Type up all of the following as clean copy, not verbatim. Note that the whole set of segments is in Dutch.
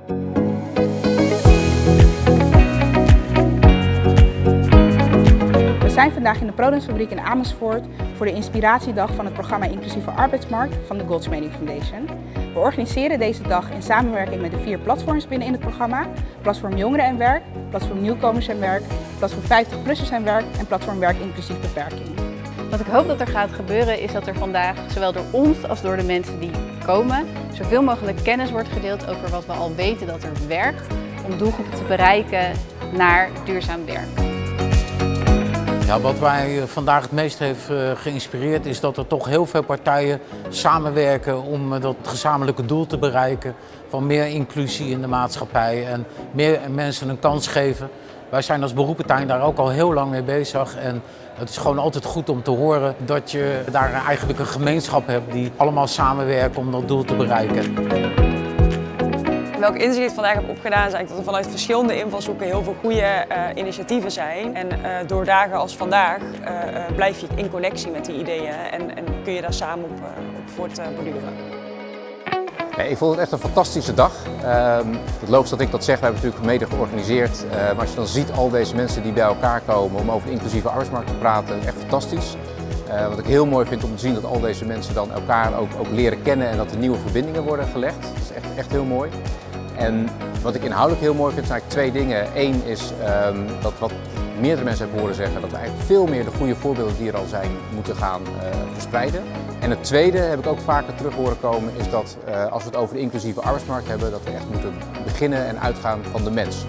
We zijn vandaag in de Prodensfabriek in Amersfoort voor de inspiratiedag van het programma Inclusieve Arbeidsmarkt van de Goldsmeding Foundation. We organiseren deze dag in samenwerking met de 4 platforms binnen in het programma: Platform Jongeren en Werk, Platform Nieuwkomers en Werk, Platform 50-plussers en Werk en Platform Werk Inclusief Beperking. Wat ik hoop dat er gaat gebeuren is dat er vandaag, zowel door ons als door de mensen die komen, zoveel mogelijk kennis wordt gedeeld over wat we al weten dat er werkt om doelgroepen te bereiken naar duurzaam werk. Ja, wat mij vandaag het meest heeft geïnspireerd is dat er toch heel veel partijen samenwerken om dat gezamenlijke doel te bereiken van meer inclusie in de maatschappij en meer mensen een kans geven. Wij zijn als beroepentuin daar ook al heel lang mee bezig en het is gewoon altijd goed om te horen dat je daar eigenlijk een gemeenschap hebt die allemaal samenwerken om dat doel te bereiken. Welk inzicht ik vandaag heb opgedaan is eigenlijk dat er vanuit verschillende invalshoeken heel veel goede initiatieven zijn. En door dagen als vandaag blijf je in connectie met die ideeën en kun je daar samen op voortborduren. Nee, ik vond het echt een fantastische dag. Het is logisch dat ik dat zeg, we hebben natuurlijk mede georganiseerd. Maar als je dan ziet al deze mensen die bij elkaar komen om over de inclusieve arbeidsmarkt te praten, echt fantastisch. Wat ik heel mooi vind om te zien dat al deze mensen dan elkaar ook leren kennen en dat er nieuwe verbindingen worden gelegd. Dat is echt heel mooi. En wat ik inhoudelijk heel mooi vind zijn eigenlijk 2 dingen. Eén is dat wat meerdere mensen hebben horen zeggen, dat we eigenlijk veel meer de goede voorbeelden die er al zijn moeten gaan verspreiden. En het tweede heb ik ook vaker terug horen komen is dat als we het over de inclusieve arbeidsmarkt hebben, dat we echt moeten beginnen en uitgaan van de mens.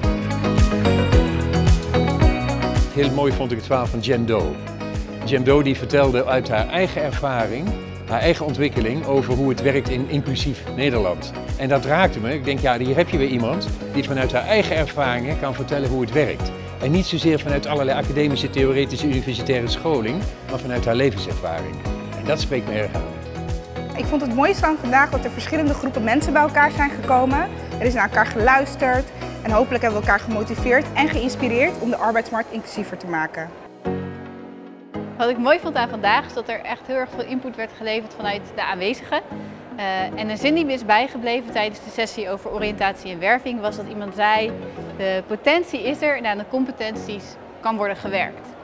Heel mooi vond ik het verhaal van Jen Doe. Jen Doe die vertelde uit haar eigen ervaring, haar eigen ontwikkeling over hoe het werkt in inclusief Nederland. En dat raakte me. Ik denk, ja, hier heb je weer iemand die vanuit haar eigen ervaringen kan vertellen hoe het werkt. En niet zozeer vanuit allerlei academische, theoretische, universitaire scholing, maar vanuit haar levenservaring. En dat spreekt me erg aan. Ik vond het mooiste aan vandaag dat er verschillende groepen mensen bij elkaar zijn gekomen. Er is naar elkaar geluisterd en hopelijk hebben we elkaar gemotiveerd en geïnspireerd om de arbeidsmarkt inclusiever te maken. Wat ik mooi vond aan vandaag is dat er echt heel erg veel input werd geleverd vanuit de aanwezigen. En een zin die me is bijgebleven tijdens de sessie over oriëntatie en werving was dat iemand zei: de potentie is er en aan de competenties kan worden gewerkt.